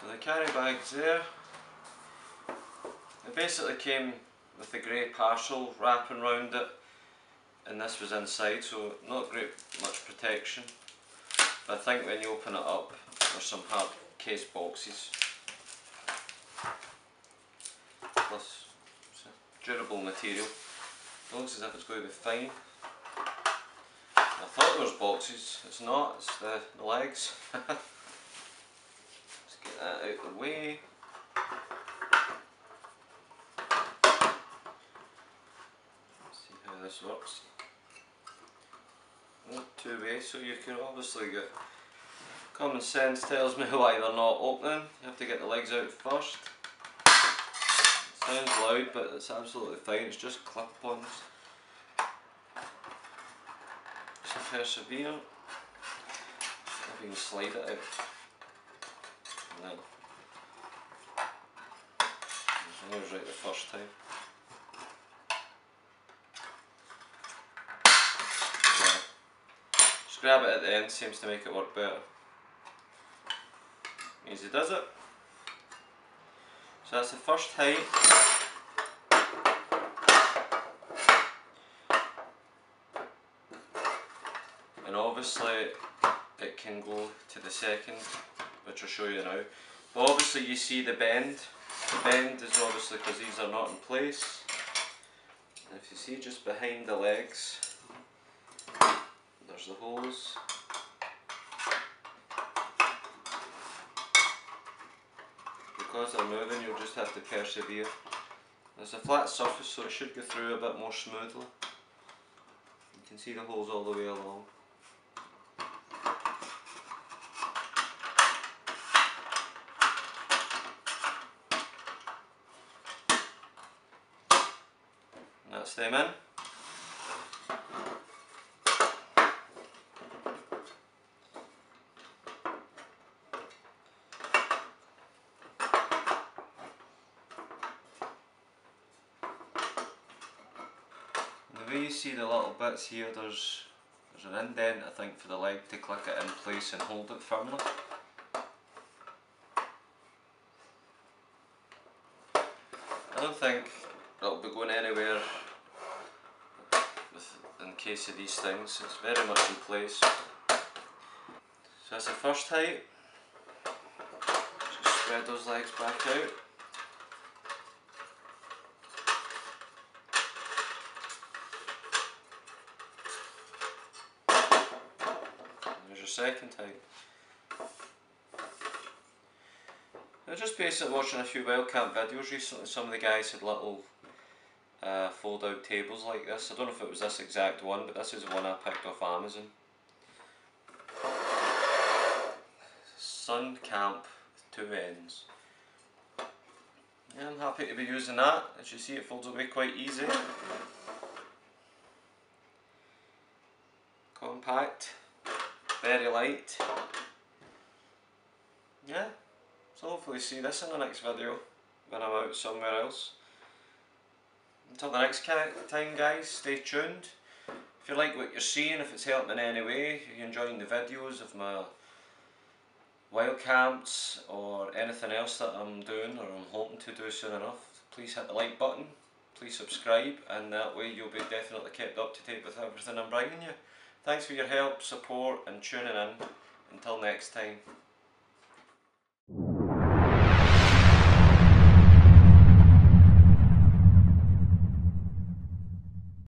So the carry bag's there. It basically came with the grey partial wrapping around it, and this was inside, so not great much protection. But I think when you open it up, there's some hard case boxes. Plus, it's a durable material. It looks as if it's going to be fine. I thought there was boxes, it's not, it's the legs. Let's get that out of the way. Let's see how this works. Two-way, so you can obviously get, common sense tells me why they're not opening. You have to get the legs out first. It sounds loud, but it's absolutely fine, it's just clip-ons. Just persevere. If you can slide it out. No. I was right the first time. Just grab it at the end, seems to make it work better. Easy does it. So that's the first height. And obviously it can go to the second, which I'll show you now. But obviously you see the bend. The bend is obviously because these are not in place. And if you see just behind the legs, there's the holes. Because they're moving, you'll just have to persevere. There's a flat surface, so it should go through a bit more smoothly. You can see the holes all the way along. And that's them in. The way you see the little bits here, there's an indent I think for the leg to click it in place and hold it firmly. I don't think it'll be going anywhere in case of these things, it's very much in place. So that's the first height. Just spread those legs back out. There's your second height. I was just basically watching a few SunnCamp videos recently. Some of the guys had little fold out tables like this. I don't know if it was this exact one, but this is the one I picked off Amazon. SunnCamp with two ends. Yeah, I'm happy to be using that. As you see, it folds away quite easy. Compact, very light. Yeah, so hopefully see this in the next video when I'm out somewhere else. Until the next time guys, stay tuned. If you like what you're seeing, if it's helping in any way, if you're enjoying the videos of my wild camps or anything else that I'm doing or I'm hoping to do soon enough, please hit the like button, please subscribe, and that way you'll be definitely kept up to date with everything I'm bringing you. Thanks for your help, support and tuning in. Until next time.